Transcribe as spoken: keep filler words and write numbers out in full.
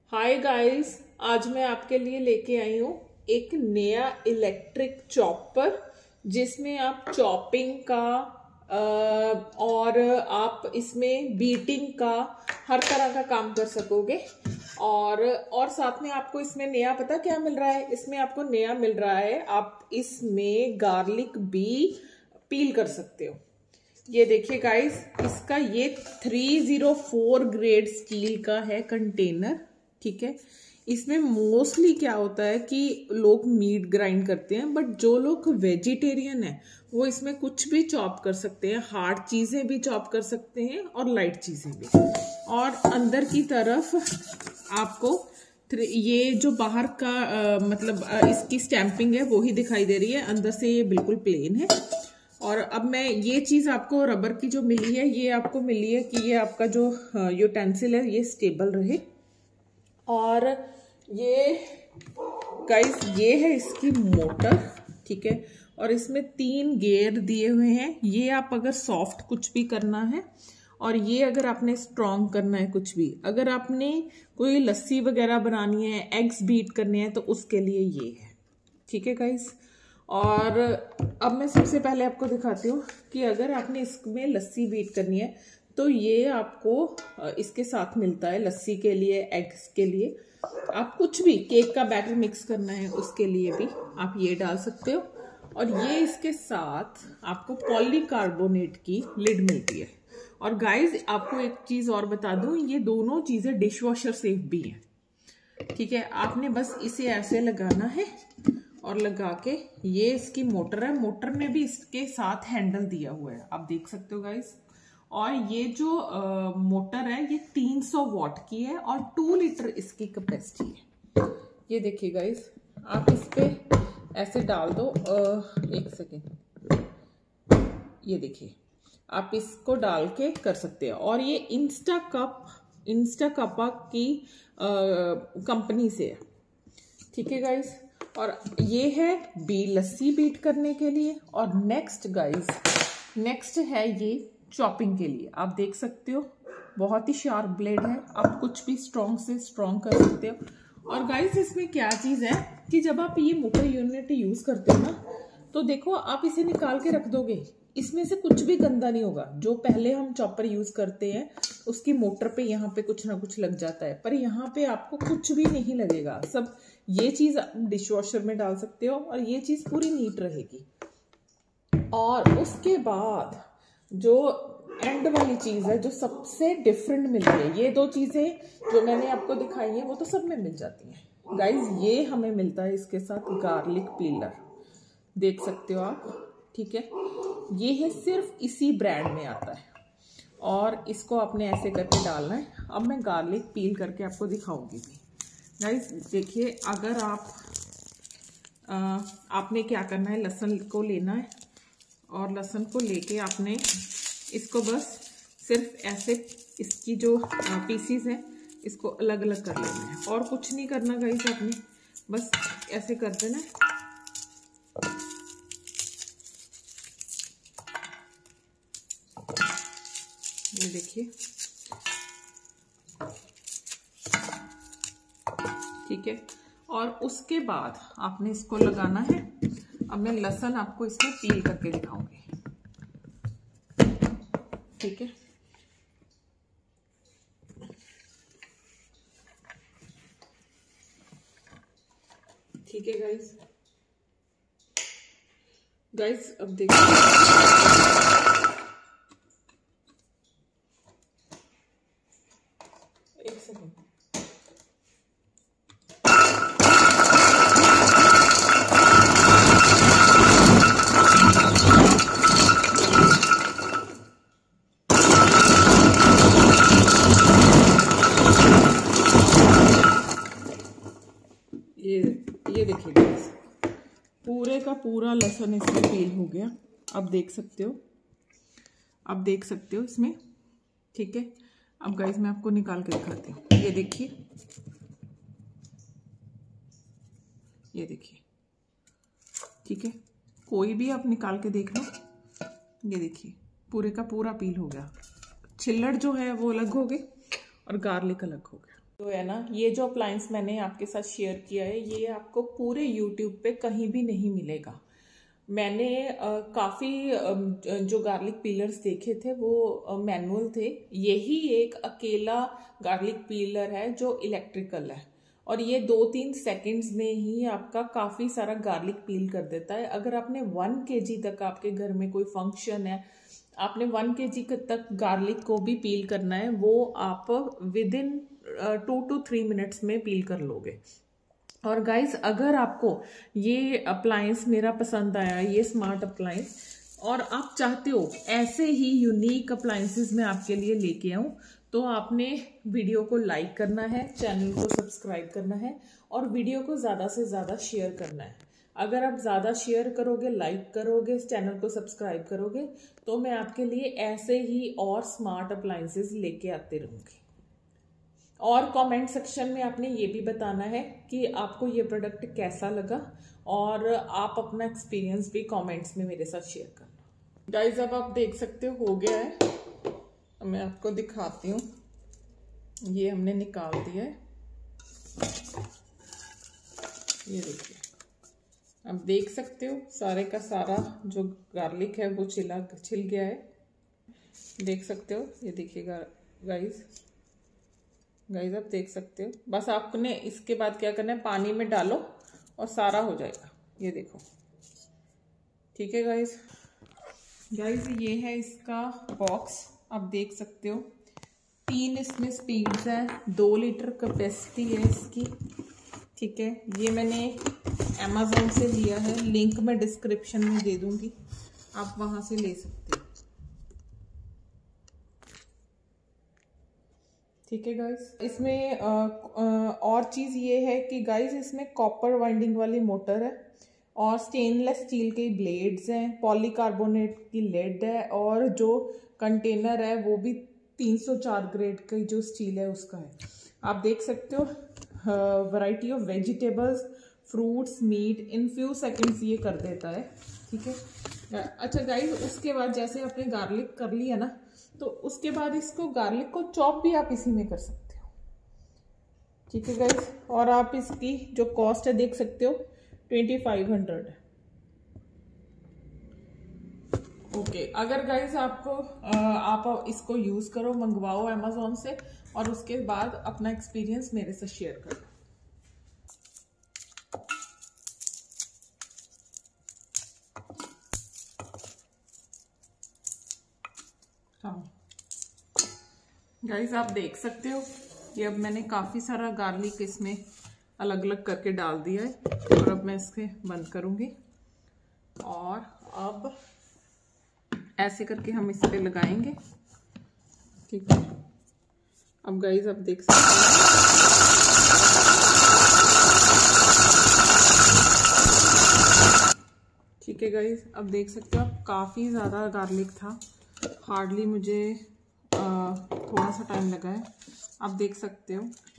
Hi guys, आज मैं आपके लिए लेके आई हूँ एक नया इलेक्ट्रिक चॉपर जिसमें आप चॉपिंग का अ, और आप इसमें बीटिंग का हर तरह का काम कर सकोगे। और और साथ में आपको इसमें नया पता क्या मिल रहा है? इसमें आपको नया मिल रहा है, आप इसमें गार्लिक भी पील कर सकते हो। ये देखिए गाइस, इसका ये three zero four grade steel का है कंटेनर। ठीक है, इसमें मोस्टली क्या होता है कि लोग मीट ग्राइंड करते हैं, बट जो लोग वेजिटेरियन है वो इसमें कुछ भी चॉप कर सकते हैं, हार्ड चीजें भी चॉप कर सकते हैं और लाइट चीजें भी। और अंदर की तरफ आपको ये जो बाहर का आ, मतलब आ, इसकी स्टैंपिंग है वो ही दिखाई दे रही है, अंदर से ये बिल्कुल प्लेन है। और अब मैं ये चीज आपको रबर की जो मिली है, ये आपको मिली है कि ये आपका जो यूटेंसिल है ये स्टेबल रहे। और ये गाइस, ये है इसकी मोटर। ठीक है, और इसमें तीन गियर दिए हुए हैं। ये आप अगर सॉफ्ट कुछ भी करना है, और ये अगर आपने स्ट्रॉन्ग करना है कुछ भी, अगर आपने कोई लस्सी वगैरह बनानी है, एग्स बीट करने हैं, तो उसके लिए ये है। ठीक है गाइस, और अब मैं सबसे पहले आपको दिखाती हूँ कि अगर आपने इसमें लस्सी बीट करनी है तो ये आपको इसके साथ मिलता है। लस्सी के लिए, एग्स के लिए, आप कुछ भी केक का बैटर मिक्स करना है उसके लिए भी आप ये डाल सकते हो। और ये इसके साथ आपको पॉलीकार्बोनेट की लिड मिलती है। और गाइज आपको एक चीज और बता दूं, ये दोनों चीजें डिश वॉशर सेफ भी हैं। ठीक है, आपने बस इसे ऐसे लगाना है और लगा के, ये इसकी मोटर है, मोटर में भी इसके साथ हैंडल दिया हुआ है, आप देख सकते हो गाइज। और ये जो आ, मोटर है ये तीन सौ वॉट की है और टू लीटर इसकी कैपेसिटी है। ये देखिए गाइज, आप इस पे ऐसे डाल दो, आ, एक सेकेंड, ये देखिए आप इसको डाल के कर सकते हैं। और ये इंस्टा कप इंस्टा कपा की कंपनी से है। ठीक है गाइज, और ये है बी लस्सी बीट करने के लिए। और नेक्स्ट गाइज, नेक्स्ट है ये चॉपिंग के लिए। आप देख सकते हो बहुत ही शार्प ब्लेड है, आप कुछ भी स्ट्रॉन्ग से स्ट्रॉन्ग कर सकते हो। और गाइस इसमें क्या चीज है कि जब आप ये मोटर यूनिट यूज करते हो ना, तो देखो आप इसे निकाल के रख दोगे, इसमें से कुछ भी गंदा नहीं होगा। जो पहले हम चॉपर यूज करते हैं उसकी मोटर पे यहाँ पे कुछ ना कुछ लग जाता है, पर यहाँ पे आपको कुछ भी नहीं लगेगा। सब ये चीज आप डिश वॉशर में डाल सकते हो और ये चीज पूरी नीट रहेगी। और उसके बाद जो एंड वाली चीज है, जो सबसे डिफरेंट मिलती है, ये दो चीजें जो मैंने आपको दिखाई है वो तो सब में मिल जाती हैं गाइज। ये हमें मिलता है इसके साथ गार्लिक पीलर, देख सकते हो आप। ठीक है, ये है सिर्फ इसी ब्रांड में आता है और इसको आपने ऐसे करके डालना है। अब मैं गार्लिक पील करके आपको दिखाऊंगी भी गाइज। देखिए, अगर आप आ, आपने क्या करना है, लहसुन को लेना है और लहसुन को लेके आपने इसको बस सिर्फ ऐसे इसकी जो पीसीज हैं इसको अलग अलग कर लेना है, और कुछ नहीं करना गाइस। आपने बस ऐसे कर देना है। ये देखिए, ठीक है, और उसके बाद आपने इसको लगाना है। अब मैं लहसुन आपको इसमें पील करके दिखाऊंगी। ठीक है, ठीक है गाइस। गाइस अब देखिए, एक सेकंड, ये ये देखिए गाइस, पूरे का पूरा लहसुन इसमें पील हो गया। अब देख सकते हो, अब देख सकते हो इसमें। ठीक है, अब गाइस मैं आपको निकाल के दिखाती हूँ। ये देखिए, ये देखिए, ठीक है, कोई भी आप निकाल के देख लो। ये देखिए, पूरे का पूरा पील हो गया। छिल्लड़ जो है वो अलग हो गए और गार्लिक अलग हो गया। तो है ना, ये जो अप्लायंस मैंने आपके साथ शेयर किया है ये आपको पूरे यूट्यूब पे कहीं भी नहीं मिलेगा। मैंने काफ़ी जो गार्लिक पीलर्स देखे थे वो मैनुअल थे, यही एक अकेला गार्लिक पीलर है जो इलेक्ट्रिकल है और ये दो तीन सेकंड्स में ही आपका काफ़ी सारा गार्लिक पील कर देता है। अगर आपने वन केजी तक आपके घर में कोई फंक्शन है, आपने वन केजी तक गार्लिक को भी पील करना है, वो आप within two to three minutes में पील कर लोगे। और गाइस, अगर आपको ये अप्लायंस मेरा पसंद आया, ये स्मार्ट अप्लायंस, और आप चाहते हो ऐसे ही यूनिक अप्लायंसेस मैं आपके लिए लेके आऊं, तो आपने वीडियो को लाइक करना है, चैनल को सब्सक्राइब करना है और वीडियो को ज़्यादा से ज़्यादा शेयर करना है। अगर आप ज़्यादा शेयर करोगे, लाइक करोगे, चैनल को सब्सक्राइब करोगे, तो मैं आपके लिए ऐसे ही और स्मार्ट अप्लायंसेस लेके आते रहूँगी। और कमेंट सेक्शन में आपने ये भी बताना है कि आपको ये प्रोडक्ट कैसा लगा और आप अपना एक्सपीरियंस भी कमेंट्स में मेरे साथ शेयर करना। गाइस, अब आप देख सकते हो हो गया है, मैं आपको दिखाती हूँ। ये हमने निकाल दिया है, ये देखिए, आप देख सकते हो सारे का सारा जो गार्लिक है वो छिला छिल गया है, देख सकते हो। ये देखिएगा गाइस, गाइस आप देख सकते हो। बस आपने इसके बाद क्या करना है, पानी में डालो और सारा हो जाएगा, ये देखो। ठीक है गाइस, गाइस ये है इसका बॉक्स, आप देख सकते हो। तीन इसमें स्पीड्स हैं, दो लीटर कैपेसिटी है इसकी। ठीक है, ये मैंने अमेज़न से लिया है, लिंक मैं डिस्क्रिप्शन में दे दूंगी, आप वहां से ले सकते हो। ठीक है गाइस, इसमें आ, आ, और चीज़ ये है कि गाइस इसमें कॉपर वाइंडिंग वाली मोटर है और स्टेनलेस स्टील के ब्लेड्स हैं, पॉलीकार्बोनेट की लेड है और जो कंटेनर है वो भी तीन सौ चार ग्रेड की जो स्टील है उसका है। आप देख सकते हो, variety of vegetables, fruits, meat in few seconds ये कर देता है। ठीक है, अच्छा गाइस, उसके बाद जैसे आपने गार्लिक कर लिया ना, तो उसके बाद इसको गार्लिक को चॉप भी आप इसी में कर सकते हो। ठीक है गाइस, और आप इसकी जो कॉस्ट है देख सकते हो, ट्वेंटी फाइव हंड्रेड है। ओके, अगर गाइस आपको आप इसको यूज करो, मंगवाओ अमेज़न से और उसके बाद अपना एक्सपीरियंस मेरे से शेयर करो। हाँ गाइस, आप देख सकते हो, ये अब मैंने काफ़ी सारा गार्लिक इसमें अलग अलग करके डाल दिया है और अब मैं इसके बंद करूँगी और अब ऐसे करके हम इस पे लगाएंगे। ठीक है, अब गाइस आप देख सकते हो, ठीक है गाइस, अब देख सकते हो आप, काफ़ी ज़्यादा गार्लिक था, हार्डली मुझे आ, थोड़ा सा टाइम लगा है। आप देख सकते हो